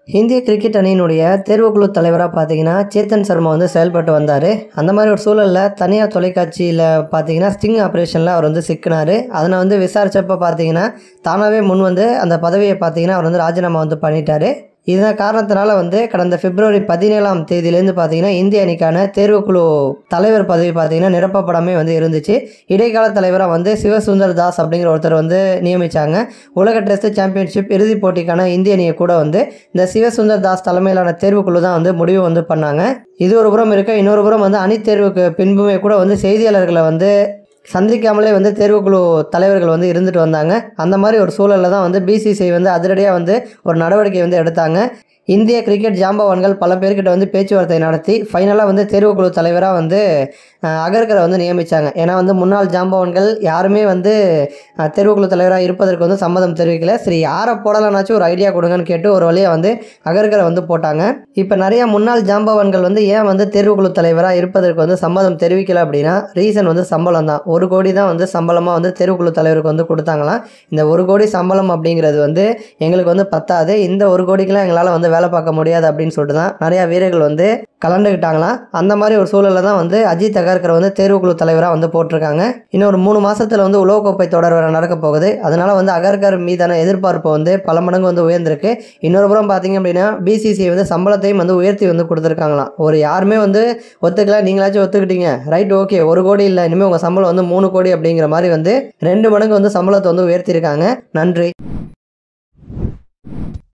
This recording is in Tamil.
இந்திய கிரிக்கெட் அணியினுடைய தேர்வுக்குழு தலைவராக பார்த்தீங்கன்னா சேத்தன் சர்மா வந்து செயல்பட்டு வந்தார். அந்த மாதிரி ஒரு சூழலில் தனியார் தொலைக்காட்சியில் பார்த்தீங்கன்னா ஸ்டிங் ஆப்ரேஷனில் அவர் வந்து சிக்கினார். அதனை வந்து விசாரித்தப்போ பார்த்தீங்கன்னா தானாகவே முன் வந்து அந்த பதவியை பார்த்தீங்கன்னா அவர் வந்து ராஜினாமா வந்து பண்ணிட்டார். இதன் காரணத்தினால வந்து கடந்த பிப்ரவரி 17ஆம் தேதியிலேருந்து பார்த்தீங்கன்னா இந்திய அணிக்கான தேர்வுக்குழு தலைவர் பதவி பார்த்தீங்கன்னா நிரப்பப்படாமே வந்து இருந்துச்சு. இடைக்கால தலைவராக வந்து சிவசுந்தர் தாஸ் அப்படிங்கிற ஒருத்தர் வந்து நியமித்தாங்க. உலக டெஸ்ட் சாம்பியன்ஷிப் இறுதிப் போட்டிக்கான இந்திய அணியை கூட வந்து இந்த சிவசுந்தர் தாஸ் தலைமையிலான தேர்வுக்குழு தான் வந்து முடிவு வந்து பண்ணாங்க. இது ஒரு புறம் இருக்க, இன்னொரு புறம் வந்து அணி தேர்வுக்கு பின்புமே கூட வந்து செய்தியாளர்களை வந்து சந்திக்காமலே வந்து தேர்வுக்குழு தலைவர்கள் வந்து இருந்துட்டு வந்தாங்க. அந்த மாதிரி ஒரு சூழலில் தான் வந்து BCCI வந்து அதிரடியாக வந்து ஒரு நடவடிக்கை வந்து எடுத்தாங்க. இந்திய கிரிக்கெட் ஜாம்பவான்கள் பல பேர்கிட்ட வந்து பேச்சுவார்த்தை நடத்தி ஃபைனலாக வந்து தேர்வுக்குழு தலைவராக வந்து அகர்கரை வந்து நியமித்தாங்க. ஏன்னா வந்து முன்னாள் ஜாம்பவான்கள் யாருமே வந்து தேர்வுக்குழு தலைவராக இருப்பதற்கு வந்து சம்மதம் தெரிவிக்கல. சரி, யாரை போடலான்னாச்சும் ஒரு ஐடியா கொடுங்கன்னு கேட்டு ஒரு வழியாக வந்து அகர்கரை வந்து போட்டாங்க. இப்போ நிறையா முன்னாள் ஜாம்பவான்கள் வந்து ஏன் வந்து தேர்வுக்குழு தலைவராக இருப்பதற்கு வந்து சம்மதம் தெரிவிக்கல அப்படின்னா ரீசன் வந்து சம்பளம் தான். 1 கோடி தான் வந்து சம்பளமாக வந்து தேர்வுக்குழு தலைவருக்கு வந்து கொடுத்தாங்களாம். இந்த 1 கோடி சம்பளம் அப்படிங்கிறது வந்து எங்களுக்கு வந்து பத்தாது, இந்த 1 கோடிக்கெலாம் எங்களால் வந்து வேலை பார்க்க முடியாது அப்படின்னு சொல்லிட்டு தான் நிறையா வீரர்கள் வந்து கலந்துக்கிட்டாங்களாம். அந்த மாதிரி ஒரு சூழலில் தான் வந்து அஜித் அகர்கரை வந்து தேர்வுக்குழு தலைவராக வந்து போட்டிருக்காங்க. இன்னும் ஒரு 3 மாதத்தில் வந்து உலகக்கோப்பை தொடர் வர நடக்க போகுது. அதனால் வந்து அகர்கர் மீதான எதிர்பார்ப்பு வந்து பல மடங்கு வந்து உயர்ந்திருக்கு. இன்னொரு புறம் பார்த்தீங்க அப்படின்னா BCCI வந்து சம்பளத்தையும் வந்து உயர்த்தி வந்து கொடுத்துருக்காங்களாம். யாருமே வந்து ஒத்துக்கல, நீங்களாச்சும் ஒத்துக்கிட்டீங்க, ரைட், ஓகே, 1 கோடி இல்லை, இனிமேல் உங்கள் சம்பளம் வந்து 3 கோடி அப்படிங்கிற மாதிரி வந்து 2 மடங்கு வந்து சம்பளத்தை வந்து உயர்த்தியிருக்காங்க. நன்றி.